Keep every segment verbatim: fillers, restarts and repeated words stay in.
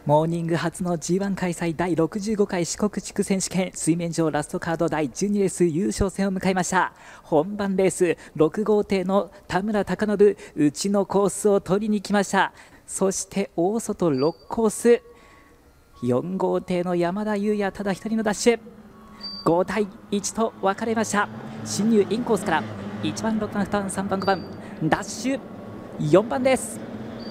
モーニング初の ジーワン 開催だいろくじゅうごかい四国地区選手権水面上ラストカードだいじゅうにレース優勝戦を迎えました。本番レースろく号艇の田村貴信、内のコースを取りに来ました。そして大外ろくコースよん号艇の山田裕也、ただ一人のダッシュごたいいちと分かれました。進入インコースからいちばんろくばんターンさんばんごばんダッシュよんばんです。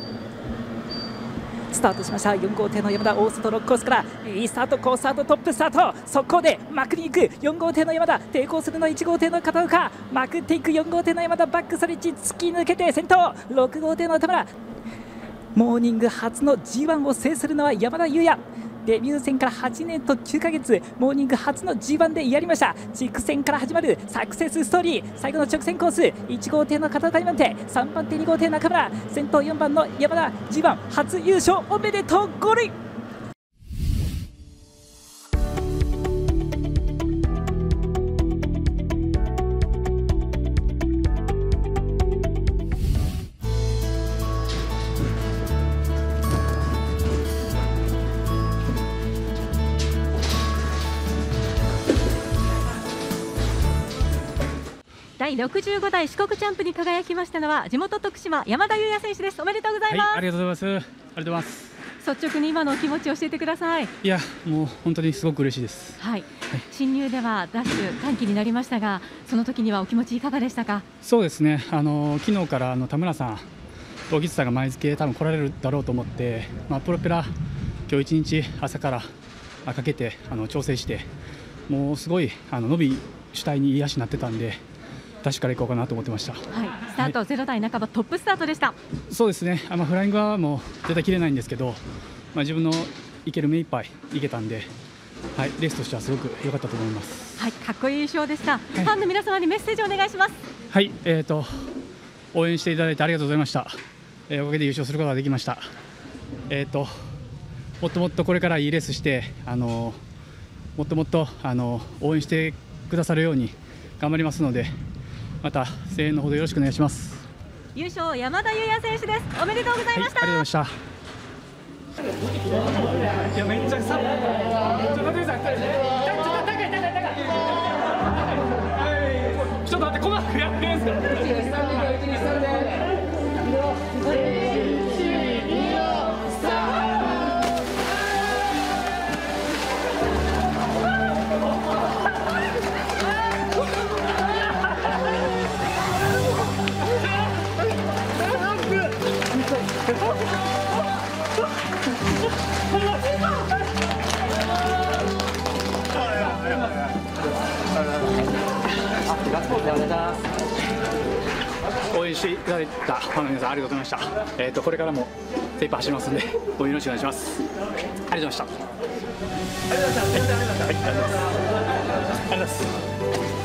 スタートしました。よん号艇の山田、大外ろくコースからいいスタート、好スタート、トップスタート、速攻でまくりに行くよん号艇の山田、抵抗するのいち号艇の片岡、まくっていくよん号艇の山田、バックストレッチ突き抜けて先頭、ろく号艇の田村。モーニング初の ジーワン を制するのは山田裕也。デビュー戦からはちねんときゅうかげつ、モーニング初の ジーワン でやりました。地区戦から始まるサクセスストーリー、最後の直線コース、いち号艇の片岡にばん手、さんばん手に号艇中村、先頭よんばんの山田、 ジーワン 初優勝おめでとうゴールイン。 だいろくじゅうごだい四国チャンプに輝きましたのは地元徳島山田裕也選手です。おめでとうございます。 はい、ありがとうございます。ありがとうございます。 率直に今のお気持ちを教えてください。 いや、もう本当にすごく嬉しいです。 はい、はい、進入ではダッシュ短期になりましたが、その時にはお気持ちいかがでしたか？ そうですね、あの昨日からあの田村さん、大吉さんが前付け多分来られるだろうと思って、まあ、プロペラ今日一日朝からかけてあの調整して、もうすごいあの伸び主体にいい足になってたんで、ダッシュから行こうかなと思ってました。はい、 スタートゼロだいなかば、トップスタートでした。 そうですね、あのフライングはもう絶対切れないんですけど、まあ、自分のいける目いっぱいいけたんで、はい、レースとしてはすごく良かったと思います。 はい、かっこいい優勝でした。はい、ファンの皆様にメッセージをお願いします。 はい、えーと応援していただいてありがとうございました。えー、おかげで優勝することができました。えーともっともっとこれからいいレースして、あのもっともっとあの応援してくださるように頑張りますので、また声援のほどよろしくお願いします。 優勝山田裕也選手です。おめでとうございました。 はい、ありがとうございました。いや、めっちゃさ、ちょっと待ってください。ちょっと待って、細かくやってるんですか。応援していただいたファンの皆さん、ありがとうございました。えっとこれからも精一杯走りますんで、応援よろしくお願いします。ありがとうございました。ありがとうございました。ありがとうございます。ありがとうございます。